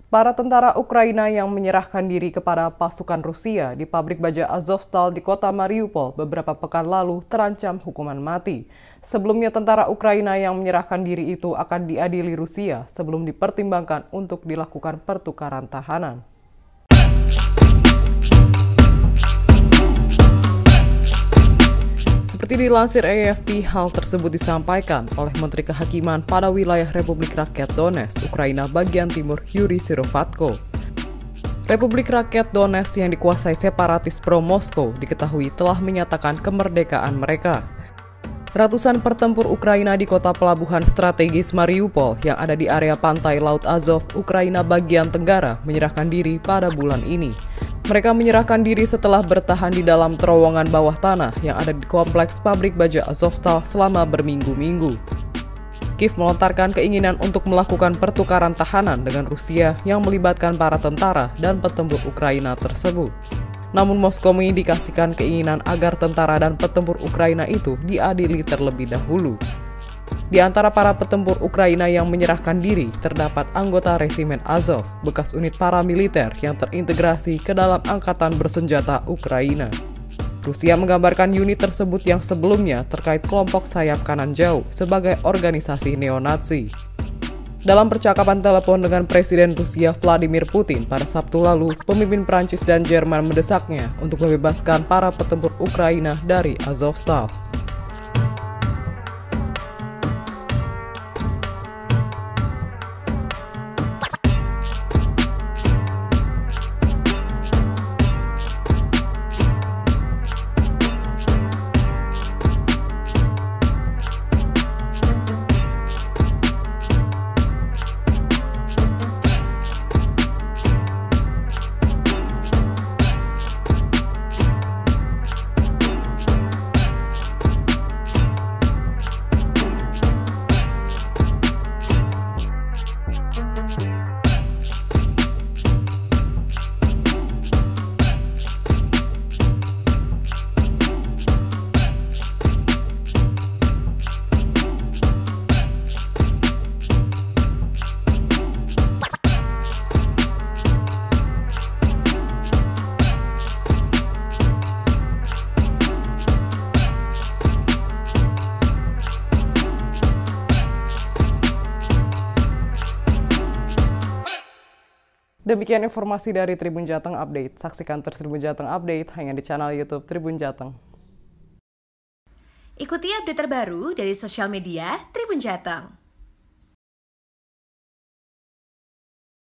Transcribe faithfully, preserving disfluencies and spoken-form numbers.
Para tentara Ukraina yang menyerahkan diri kepada pasukan Rusia di pabrik baja Azovstal di kota Mariupol beberapa pekan lalu terancam hukuman mati. Sebelumnya tentara Ukraina yang menyerahkan diri itu akan diadili Rusia sebelum dipertimbangkan untuk dilakukan pertukaran tahanan. Seperti dilansir A F P, hal tersebut disampaikan oleh Menteri Kehakiman pada wilayah Republik Rakyat Donetsk, Ukraina bagian timur, Yuri Syrovatko. Republik Rakyat Donetsk yang dikuasai separatis pro-Moskow diketahui telah menyatakan kemerdekaan mereka. Ratusan pertempur Ukraina di kota pelabuhan strategis Mariupol yang ada di area pantai Laut Azov, Ukraina bagian tenggara, menyerahkan diri pada bulan ini. Mereka menyerahkan diri setelah bertahan di dalam terowongan bawah tanah yang ada di kompleks pabrik baja Azovstal selama berminggu-minggu. Kiev melontarkan keinginan untuk melakukan pertukaran tahanan dengan Rusia yang melibatkan para tentara dan petempur Ukraina tersebut. Namun Moskow mengindikasikan keinginan agar tentara dan petempur Ukraina itu diadili terlebih dahulu. Di antara para petempur Ukraina yang menyerahkan diri, terdapat anggota resimen Azov, bekas unit paramiliter yang terintegrasi ke dalam angkatan bersenjata Ukraina. Rusia menggambarkan unit tersebut yang sebelumnya terkait kelompok sayap kanan jauh sebagai organisasi neonazi. Dalam percakapan telepon dengan Presiden Rusia Vladimir Putin pada Sabtu lalu, pemimpin Prancis dan Jerman mendesaknya untuk membebaskan para petempur Ukraina dari Azovstal. Demikian informasi dari Tribun Jateng Update. Saksikan terus Tribun Jateng Update hanya di channel YouTube Tribun Jateng. Ikuti update terbaru dari sosial media Tribun Jateng.